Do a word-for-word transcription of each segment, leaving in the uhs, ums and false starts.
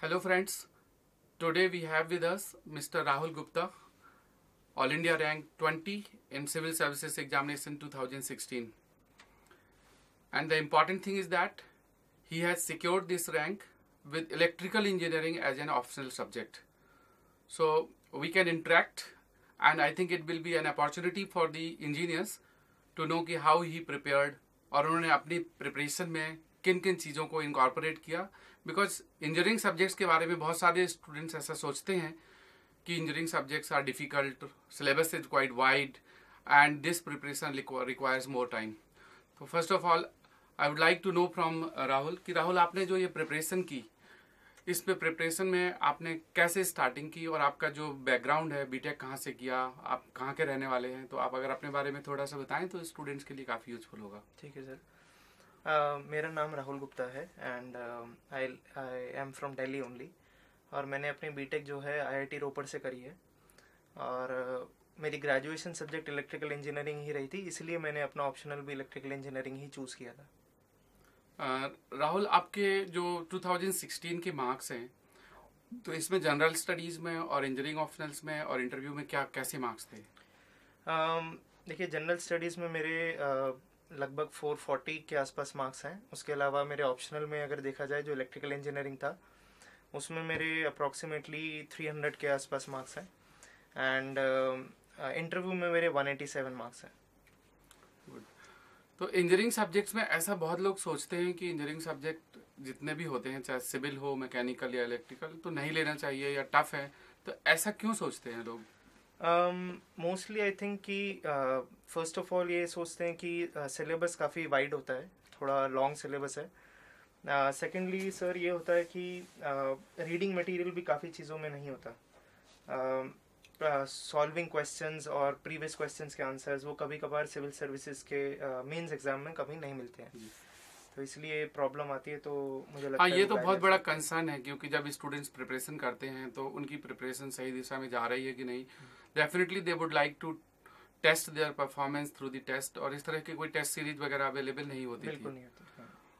Hello friends, today we have with us Mister Rahul Gupta, All India rank twenty in Civil Services Examination two thousand sixteen. And the important thing is that he has secured this rank with electrical engineering as an optional subject. So we can interact, and I think it will be an opportunity for the engineers to know कि how he prepared और उन्होंने अपनी preparation में किन किन चीज़ों को incorporate किया. बिकॉज इंजीनियरिंग सब्जेक्ट्स के बारे में बहुत सारे स्टूडेंट्स ऐसा सोचते हैं कि engineering subjects are difficult, syllabus is quite wide and this preparation requires more time. तो first of all I would like to know from Rahul कि राहुल आपने जो ये प्रिपरेशन की, इस पे प्रिपरेशन में आपने कैसे स्टार्टिंग की और आपका जो बैकग्राउंड है, बीटेक कहाँ से किया, आप कहाँ के रहने वाले हैं, तो आप अगर अपने बारे में थोड़ा सा बताएं तो स्टूडेंट्स के लिए काफ़ी यूजफुल होगा. ठीक है सर. Uh, मेरा नाम राहुल गुप्ता है and I I am from Delhi only. और मैंने अपनी बीटेक जो है आईआईटी रोपड़ से करी है और uh, मेरी ग्रेजुएशन सब्जेक्ट इलेक्ट्रिकल इंजीनियरिंग ही रही थी, इसलिए मैंने अपना ऑप्शनल भी इलेक्ट्रिकल इंजीनियरिंग ही चूज़ किया था. uh, राहुल, आपके जो टू थाउजेंड सिक्सटीन के मार्क्स हैं, तो इसमें जनरल स्टडीज़ में और इंजीनियरिंग ऑप्शनल्स में और इंटरव्यू में क्या कैसे मार्क्स थे? um, देखिए, जनरल स्टडीज़ में मेरे uh, लगभग फोर फोर्टी के आसपास मार्क्स हैं. उसके अलावा मेरे ऑप्शनल में अगर देखा जाए जो इलेक्ट्रिकल इंजीनियरिंग था उसमें मेरे अप्रॉक्सीमेटली थ्री हंड्रेड के आसपास मार्क्स हैं एंड इंटरव्यू में मेरे वन एटी सेवन मार्क्स हैं. गुड. तो इंजीनियरिंग सब्जेक्ट्स में ऐसा बहुत लोग सोचते हैं कि इंजीनियरिंग सब्जेक्ट जितने भी होते हैं, चाहे सिविल हो, मैकेनिकल या इलेक्ट्रिकल, तो नहीं लेना चाहिए या टफ है. तो ऐसा क्यों सोचते हैं लोग? मोस्टली आई थिंक कि फर्स्ट ऑफ ऑल ये सोचते हैं कि सिलेबस uh, काफ़ी वाइड होता है, थोड़ा लॉन्ग सिलेबस है. सेकेंडली uh, सर ये होता है कि रीडिंग uh, मटेरियल भी काफ़ी चीज़ों में नहीं होता. सॉल्विंग uh, क्वेश्चंस uh, और प्रीवियस क्वेश्चंस के आंसर्स वो कभी कभार सिविल सर्विसेज के मेंस uh, एग्जाम में कभी नहीं मिलते हैं, तो इसलिए प्रॉब्लम आती है. तो मुझे लगता हाँ, है ये तो बहुत बड़ा कंसर्न है, क्योंकि जब स्टूडेंट्स प्रिपरेशन करते हैं तो उनकी प्रिपरेशन सही दिशा में जा रही है कि नहीं. Definitely they would like to test their performance through the test, और इस तरह की कोई टेस्ट सीरीज वगैरह अवेलेबल नहीं होती बिल्कुल थी. नहीं होती.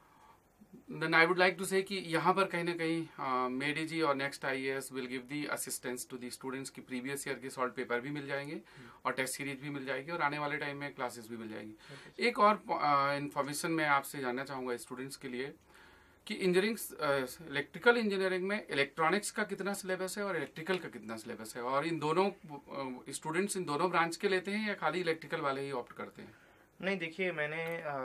Then I would like to say कि यहाँ पर कहीं ना कहीं मेडी जी और next IAS will give the assistance to the students की प्रीवियस ईयर के सॉल्व पेपर भी मिल जाएंगे और टेस्ट सीरीज भी मिल जाएगी और आने वाले टाइम में क्लासेस भी मिल जाएंगी. एक और इन्फॉर्मेशन मैं आपसे जानना चाहूँगा स्टूडेंट्स के लिए कि इंजीनियरिंग इलेक्ट्रिकल इंजीनियरिंग में इलेक्ट्रॉनिक्स का कितना सिलेबस है और इलेक्ट्रिकल का कितना सिलेबस है, और इन दोनों स्टूडेंट्स इन दोनों ब्रांच के लेते हैं या खाली इलेक्ट्रिकल वाले ही ऑप्ट करते हैं? नहीं, देखिए, मैंने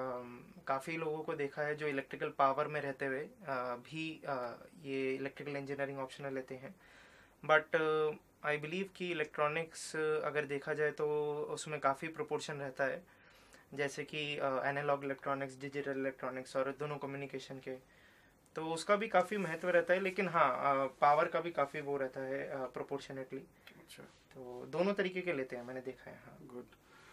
काफ़ी लोगों को देखा है जो इलेक्ट्रिकल पावर में रहते हुए आ, भी आ, ये इलेक्ट्रिकल इंजीनियरिंग ऑप्शनल लेते हैं. बट आई बिलीव कि इलेक्ट्रॉनिक्स अगर देखा जाए तो उसमें काफ़ी प्रोपोर्शन रहता है, जैसे कि एनालॉग इलेक्ट्रॉनिक्स, डिजिटल इलेक्ट्रॉनिक्स और दोनों कम्युनिकेशन के, तो उसका भी काफ़ी महत्व रहता है. लेकिन हाँ, पावर का भी काफ़ी वो रहता है प्रोपोर्शनेटली. अच्छा, तो दोनों तरीके के लेते हैं, मैंने देखा है. हाँ, गुड.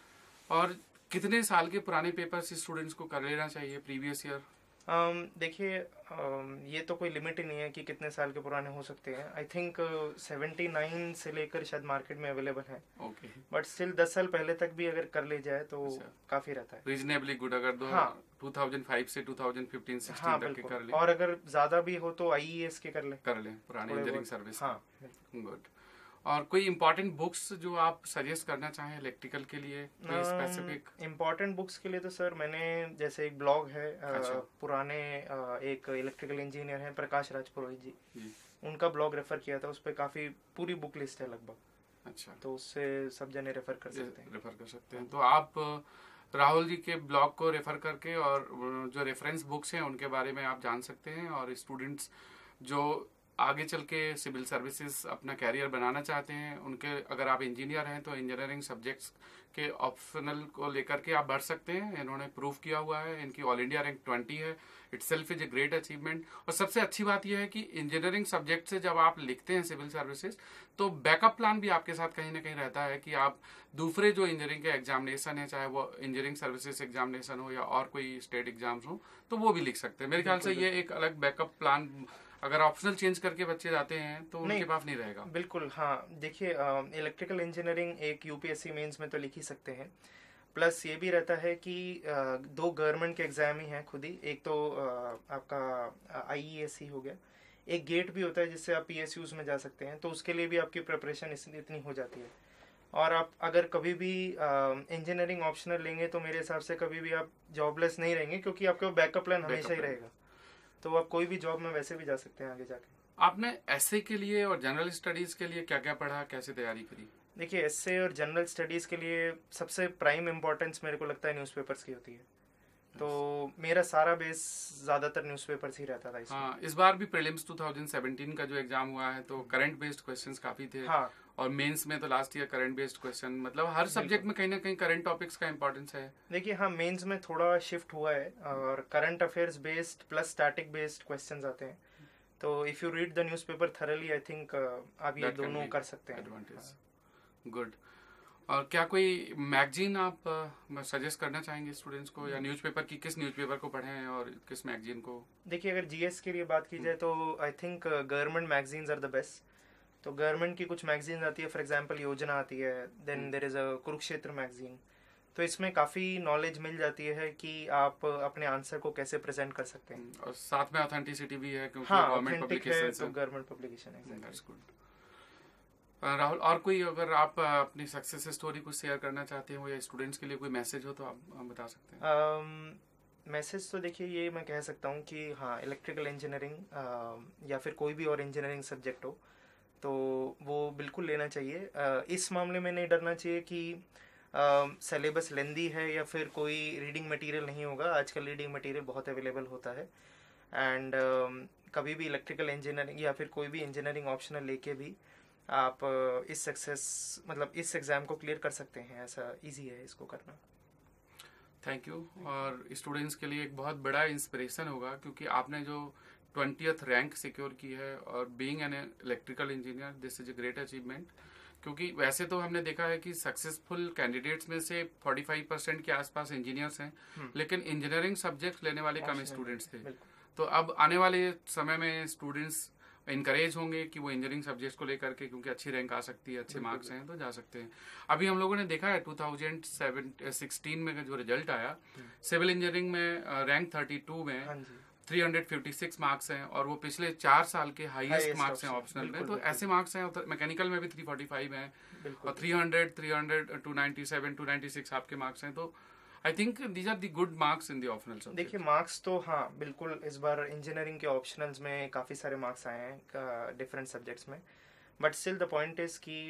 और कितने साल के पुराने पेपर्स स्टूडेंट्स को कर लेना चाहिए प्रीवियस ईयर? um, देखिए, um, ये तो कोई लिमिट ही नहीं है कि कितने साल के पुराने हो सकते हैं. आई थिंक सेवेंटी नाइन से लेकर शायद मार्केट में अवेलेबल है. ओके. बट स्टिल दस साल पहले तक भी अगर कर ले जाए तो काफ़ी रहता है. Reasonably good. अगर दो हाँ, टू थाउजेंड फाइव से टू थाउजेंड फिफ्टीन सिक्सटीन हाँ तक के कर ले, और अगर ज़्यादा भी हो तो आईईएस के कर ले कर ले पुराने इंजीनियरिंग सर्विस. हाँ, गुड. और कोई इम्पोर्टेंट बुक्स जो आप सजेस्ट करना चाहें इलेक्ट्रिकल के लिए, कोई स्पेसिफिक? इम्पोर्टेंट बुक्स के लिए तो सर मैंने, जैसे एक ब्लॉग है, अच्छा. पुराने एक इलेक्ट्रिकल इंजीनियर हैं प्रकाश राज पुरोहित जी, जी, उनका ब्लॉग रेफर किया था. उस पर काफ़ी पूरी बुक लिस्ट है लगभग. अच्छा, तो उससे सब जने रेफर कर सकते हैं. रेफर कर सकते हैं. तो आप राहुल जी के ब्लॉग को रेफर करके और जो रेफरेंस बुक्स हैं उनके बारे में आप जान सकते हैं. और स्टूडेंट्स जो आगे चल के सिविल सर्विसेज अपना कैरियर बनाना चाहते हैं, उनके, अगर आप इंजीनियर हैं तो इंजीनियरिंग सब्जेक्ट्स के ऑप्शनल को लेकर के आप बढ़ सकते हैं. इन्होंने प्रूव किया हुआ है, इनकी ऑल इंडिया रैंक ट्वेंटी है. Itself is a great achievement. और सबसे अच्छी बात यह है कि इंजीनियरिंग सब्जेक्ट से जब आप लिखते हैं सिविल सर्विसेज, तो बैकअप प्लान भी आपके साथ कहीं ना कहीं रहता है कि आप दूसरे जो इंजीनियरिंग के एग्जामिनेशन है, चाहे वो इंजीनियरिंग सर्विसेज एग्जामिनेशन हो या और कोई स्टेट एग्जाम्स हो, तो वो भी लिख सकते हैं. मेरे ख्याल से ये एक अलग बैकअप प्लान, अगर ऑप्शनल चेंज करके बच्चे जाते हैं तो उनके पास नहीं रहेगा. बिल्कुल. हाँ, देखिए, इलेक्ट्रिकल इंजीनियरिंग एक यूपीएससी मेंस में तो लिख ही सकते हैं. प्लस ये भी रहता है कि दो गवर्नमेंट के एग्जाम ही हैं खुद ही. एक तो आपका आईईएस ही हो गया, एक गेट भी होता है जिससे आप पीएसयूज में जा सकते हैं, तो उसके लिए भी आपकी प्रिपरेशन इतनी हो जाती है। और आप अगर कभी भी इंजीनियरिंग ऑप्शनल लेंगे तो मेरे हिसाब से कभी भी आप जॉबलेस नहीं रहेंगे, क्योंकि आपका बैकअप प्लान हमेशा ही रहेगा। तो आप कोई भी जॉब में वैसे भी जा सकते हैं आगे जाके। आपने एसए के लिए और जनरल स्टडीज के लिए क्या क्या पढ़ा, कैसे तैयारी करी? देखिए, एसए और जनरल स्टडीज के लिए सबसे प्राइम इम्पोर्टेंस मेरे को लगता है न्यूज़पेपर्स की होती है। तो मेरा सारा बेस ज्यादातर न्यूज़पेपर्स ही रहता था इसमें। हाँ, इस बार भी प्रीलिम्स दो हज़ार सत्रह का जो एग्जाम हुआ है तो करंट बेस्ड क्वेश्चंस काफी थे। हाँ। और मेंस में तो last year current based question, मतलब हर सब्जेक्ट में कहीं ना कहीं करंट टॉपिक्स का इंपॉर्टेंस है। देखिए, हाँ, मेंस में थोड़ा शिफ्ट हुआ है और current affairs based plus static based questions आते हैं। तो if you read the newspaper thoroughly, I think आप ये दोनों कर सकते हैं। एडवांटेज। गुड। और क्या कोई मैगजीन आप सजेस्ट uh, करना चाहेंगे स्टूडेंट्स को, या न्यूज़पेपर की किस न्यूज़पेपर को पढ़ें और किस मैगजीन को? देखिए, अगर जीएस के लिए बात की जाए तो I think government magazines are the best. तो गवर्नमेंट की कुछ मैगजीन आती है, फॉर एग्जांपल योजना आती है, then there is a Kurukshetra magazine. तो इसमें काफ़ी नॉलेज मिल जाती है कि आप अपने आंसर को कैसे प्रेजेंट कर सकते हैं, और साथ में ऑथेंटिसिटी भी है क्योंकि हाँ, गवर्नमेंट पब्लिकेशन है, तो गवर्नमेंट पब्लिकेशन है। That's good. राहुल, और कोई अगर आप अपनी सक्सेस स्टोरी कुछ शेयर करना चाहते हो या स्टूडेंट्स के लिए कोई मैसेज हो तो आप बता सकते हैं। मैसेज um, तो देखिए, ये मैं कह सकता हूँ कि हाँ, इलेक्ट्रिकल इंजीनियरिंग या फिर कोई भी और इंजीनियरिंग सब्जेक्ट हो तो वो बिल्कुल लेना चाहिए। uh, इस मामले में नहीं डरना चाहिए कि सिलेबस uh, लेंदी है या फिर कोई रीडिंग मटेरियल नहीं होगा। आजकल रीडिंग मटेरियल बहुत अवेलेबल होता है। एंड uh, कभी भी इलेक्ट्रिकल इंजीनियरिंग या फिर कोई भी इंजीनियरिंग ऑप्शनल लेके भी आप इस सक्सेस मतलब इस एग्ज़ाम को क्लियर कर सकते हैं। ऐसा इजी है इसको करना। Thank you. और स्टूडेंट्स के लिए एक बहुत बड़ा इंस्पिरेशन होगा क्योंकि आपने जो ट्वेंटियथ रैंक सिक्योर की है, और being an electrical engineer this is a great achievement. क्योंकि वैसे तो हमने देखा है कि सक्सेसफुल कैंडिडेट्स में से पैंतालीस परसेंट के आसपास इंजीनियर्स हैं, लेकिन इंजीनियरिंग सब्जेक्ट लेने वाले कम स्टूडेंट्स थे। तो अब आने वाले समय में स्टूडेंट्स इनकरेज होंगे कि वो इंजीनियरिंग सब्जेक्ट्स को लेकर के, क्योंकि अच्छी रैंक आ सकती है, अच्छे मार्क्स हैं तो जा सकते हैं। अभी हम लोगों ने देखा है दो हज़ार सोलह में जो रिजल्ट आया, सिविल इंजीनियरिंग में रैंक बत्तीस में तीन सौ छप्पन मार्क्स हैं, और वो पिछले चार साल के हाईएस्ट मार्क्स हैं ऑप्शनल में। तो ऐसे मार्क्स हैं, मैकेनिकल में भी तीन सौ पैंतालीस हैं, और तीन सौ, तीन सौ, दो सौ सत्तानवे, दो सौ छियानवे आपके मार्क्स हैं। तो I think these are the good marks in the optional subject. देखिए, मार्क्स तो हाँ बिल्कुल, इस बार इंजीनियरिंग के ऑप्शनल्स में काफ़ी सारे मार्क्स आए हैं डिफरेंट सब्जेक्ट्स में, but still the point is कि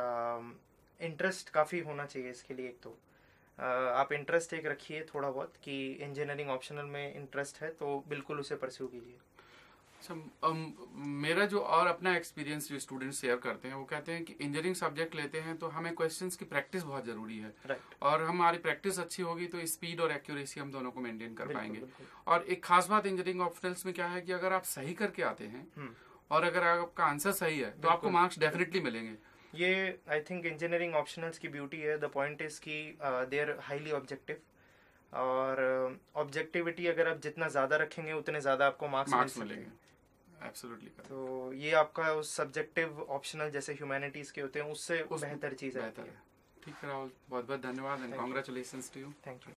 इंटरेस्ट काफ़ी होना चाहिए इसके लिए। एक तो uh, आप इंटरेस्ट एक रखिए थोड़ा बहुत कि इंजीनियरिंग ऑप्शनल में इंटरेस्ट है तो बिल्कुल उसे परस्यू कीजिए। अच्छा, um, मेरा जो और अपना एक्सपीरियंस जो स्टूडेंट्स शेयर करते हैं वो कहते हैं कि इंजीनियरिंग सब्जेक्ट लेते हैं तो हमें क्वेश्चंस की प्रैक्टिस बहुत जरूरी है, right. और हमारी प्रैक्टिस अच्छी होगी तो स्पीड और एक्यूरेसी हम दोनों को मेंटेन कर पाएंगे। और एक खास बात इंजीनियरिंग ऑप्शनल्स में क्या है कि अगर आप सही करके आते हैं और अगर आपका आंसर सही है तो आपको मार्क्स डेफिनेटली मिलेंगे। ये आई थिंक इंजीनियरिंग ऑप्शनल्स की ब्यूटी है। द पॉइंट इज कि दे आर हाईली ऑब्जेक्टिव, और ऑब्जेक्टिविटी uh, अगर आप जितना ज्यादा रखेंगे उतने ज्यादा आपको मार्क्स मिलेंगे। एब्सोल्युटली। तो ये आपका उस सब्जेक्टिव ऑप्शनल जैसे ह्यूमैनिटीज के होते हैं उससे बेहतर चीज है। ठीक है राहुल, बहुत बहुत धन्यवाद and congratulations to you. Thank you.